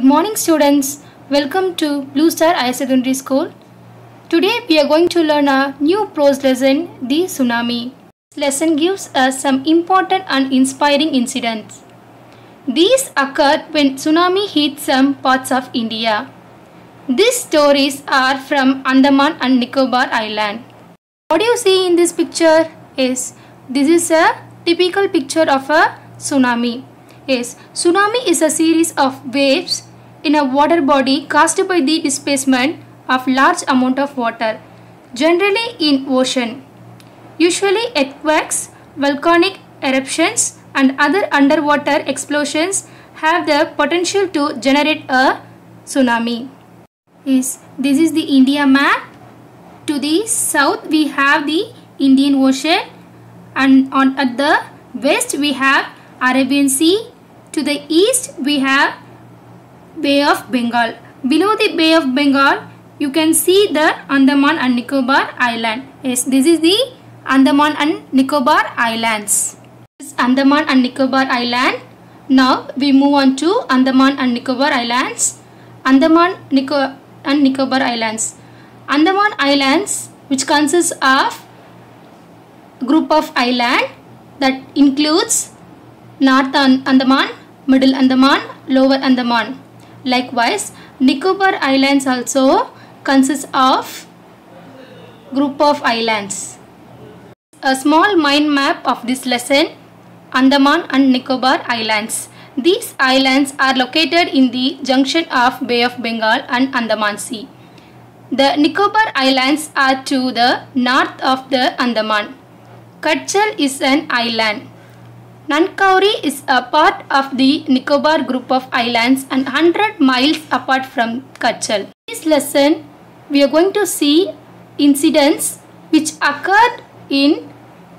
morning students, welcome to Blue Star Higher Secondary School. Today we are going to learn a new prose lesson, The Tsunami. This lesson gives us some important and inspiring incidents. These occurred when tsunami hit some parts of India. These stories are from Andaman and Nicobar Island. What do you see in this picture? Yes, this is a typical picture of a tsunami. Yes, tsunami is a series of waves in a water body caused by the displacement of large amount of water, generally in ocean. Usually earthquakes, volcanic eruptions and other underwater explosions have the potential to generate a tsunami. Yes, this is the India map. To the south we have the Indian Ocean and at the west we have Arabian Sea. To the east we have Bay of Bengal. Below the Bay of Bengal you can see the Andaman and Nicobar Island. Yes, this is the Andaman and Nicobar Islands. This is Andaman and Nicobar Island. Now we move on to Andaman and Nicobar Islands. Andaman and Nicobar Islands. Andaman Islands, which consists of group of island that includes North Andaman, Middle Andaman, Lower Andaman. Likewise, Nicobar Islands also consists of group of islands. A small mind map of this lesson, Andaman and Nicobar Islands. These islands are located in the junction of Bay of Bengal and Andaman Sea. The Nicobar Islands are to the north of the Andaman. Kachal is an island. Nankauri is a part of the Nicobar group of islands and 100 miles apart from Kachal. In this lesson, we are going to see incidents which occurred in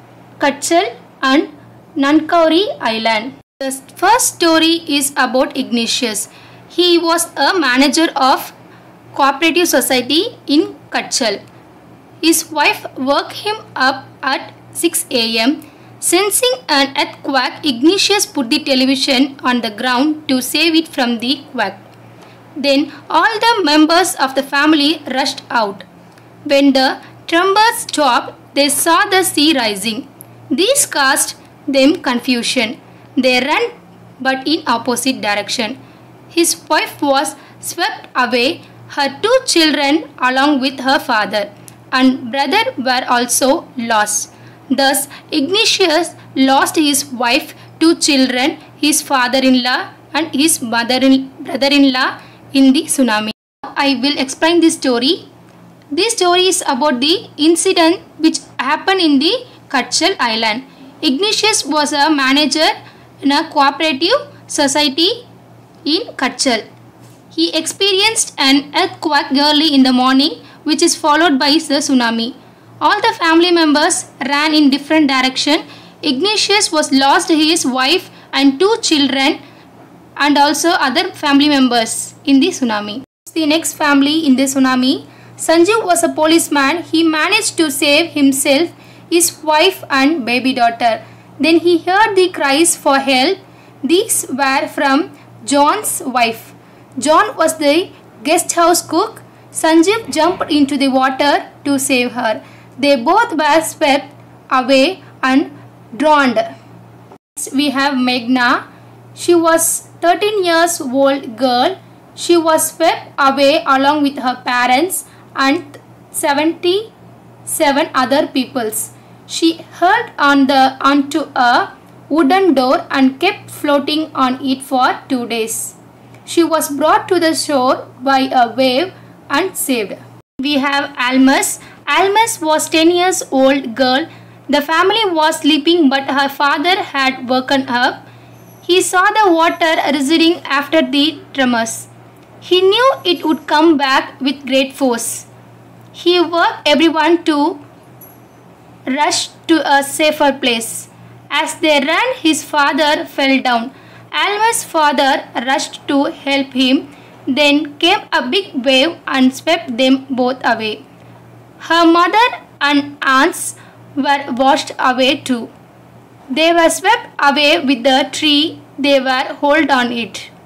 Kachal and Nankauri Island. The first story is about Ignatius. He was a manager of cooperative society in Kachal. His wife woke him up at 6 a.m. Sensing an earthquake, Ignatius put the television on the ground to save it from the quake. Then all the members of the family rushed out. When the tremors stopped, they saw the sea rising. This caused them confusion. They ran but in opposite direction. His wife was swept away, her two children along with her father and brother were also lost. Thus, Ignatius lost his wife, two children, his father-in-law and his brother-in-law in the tsunami. I will explain this story. This story is about the incident which happened in the Kachal Island. Ignatius was a manager in a cooperative society in Kachal. He experienced an earthquake early in the morning which is followed by the tsunami. All the family members ran in different directions. Ignatius was lost his wife and two children and also other family members in the tsunami. The next family in the tsunami, Sanjeev was a policeman. He managed to save himself, his wife and baby daughter. Then he heard the cries for help. These were from John's wife. John was the guest house cook. Sanjeev jumped into the water to save her. They both were swept away and drowned. Next we have Meghna. She was 13 years old girl. She was swept away along with her parents and 77 other peoples. She held onto a wooden door and kept floating on it for 2 days. She was brought to the shore by a wave and saved. We have Almas. Almas was 10 years old girl. The family was sleeping but her father had woken up. He saw the water receding after the tremors. He knew it would come back with great force. He woke everyone to rush to a safer place. As they ran, his father fell down. Alma's father rushed to help him. Then came a big wave and swept them both away. Her mother and aunts were washed away too. They were swept away with the tree they were hold on it.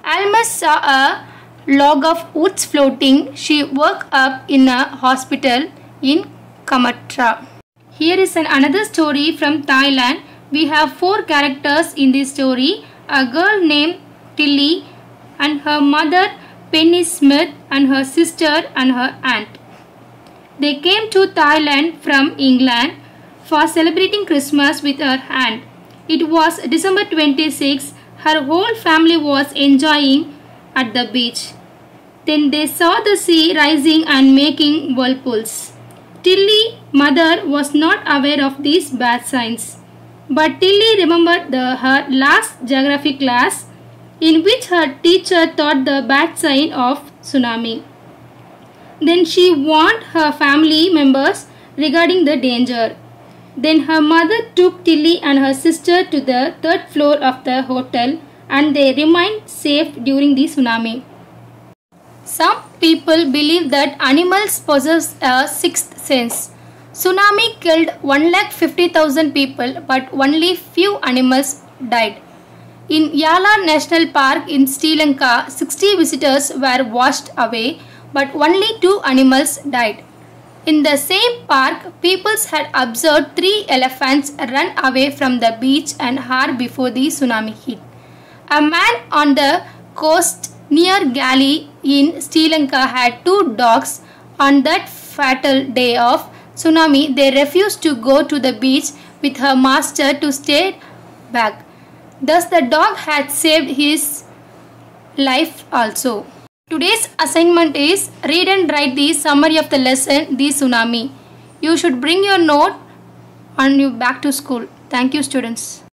Almas saw a log of woods floating. She woke up in a hospital in Kamatra. Here is another story from Thailand. We have 4 characters in this story. A girl named Tilly and her mother Penny Smith and her sister and her aunt. They came to Thailand from England for celebrating Christmas with her aunt. It was December 26. Her whole family was enjoying at the beach. Then they saw the sea rising and making whirlpools. Tilly's mother was not aware of these bad signs. But Tilly remembered her last geography class in which her teacher taught the bad sign of tsunami. Then she warned her family members regarding the danger. Then her mother took Tilly and her sister to the 3rd floor of the hotel and they remained safe during the tsunami. Some people believe that animals possess a 6th sense. Tsunami killed 150,000 people but only few animals died. In Yala National Park in Sri Lanka, 60 visitors were washed away but only 2 animals died. In the same park, people had observed 3 elephants run away from the beach an hour before the tsunami hit. A man on the coast near Gali in Sri Lanka had 2 dogs. On that fatal day of tsunami, they refused to go to the beach with her master to stay back. Thus the dog had saved his life also. Today's assignment is read and write the summary of the lesson, the tsunami. You should bring your note on you back to school. Thank you, students.